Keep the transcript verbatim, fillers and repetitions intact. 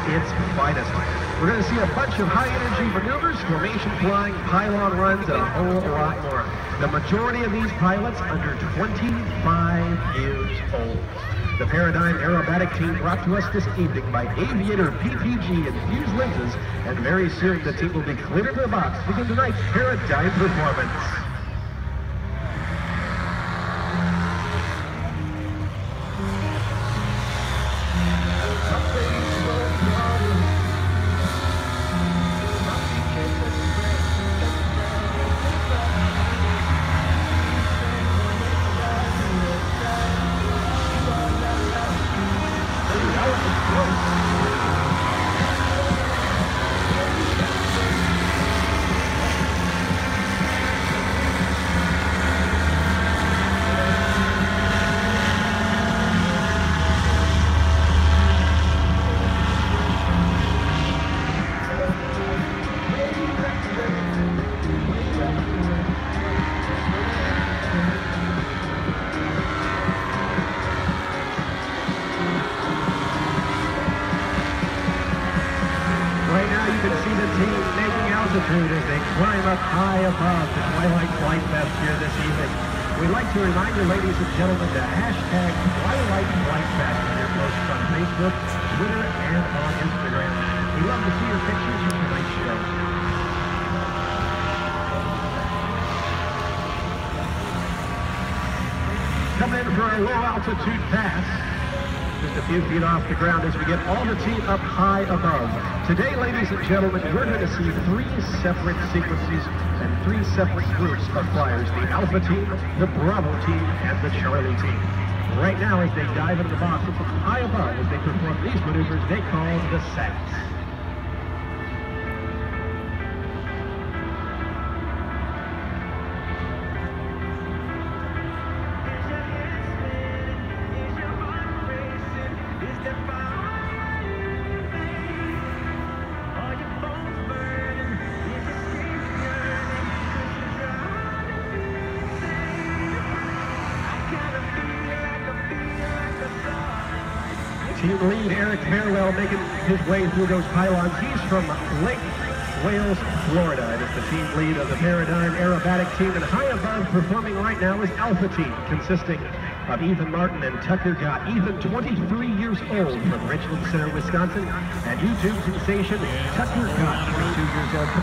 its finest. We're going to see a bunch of high-energy maneuvers, formation flying, pylon runs, and a whole lot more. The majority of these pilots under twenty-five years old. The Paradigm Aerobatic team brought to us this evening by Aviator P P G Infused Lenses, and very soon the team will be cleared of the box to begin tonight's Paradigm performance. As they climb up high above the Twilight Flight Fest here this evening. We'd like to remind you, ladies and gentlemen, to hashtag Twilight Flight Fest in your posts on Facebook, Twitter, and on Instagram. We love to see your pictures from tonight's show. Come in for a low altitude pass. Just a few feet off the ground as we get all the team up high above. Today, ladies and gentlemen, we're going to see three separate sequences and three separate groups of flyers. The Alpha team, the Bravo team, and the Charlie team. Right now, as they dive into the box from high above, as they perform these maneuvers they call the S A Ts. Team lead Eric Farewell making his way through those pylons. He's from Lake Wales, Florida. It is the team lead of the Paradigm Aerobatic team, and high above performing right now is Alpha team, consisting of Ethan Martin and Tucker Gott. Ethan, twenty-three years old, from Richland Center, Wisconsin, and YouTube sensation Tucker Gott, twenty-two years old.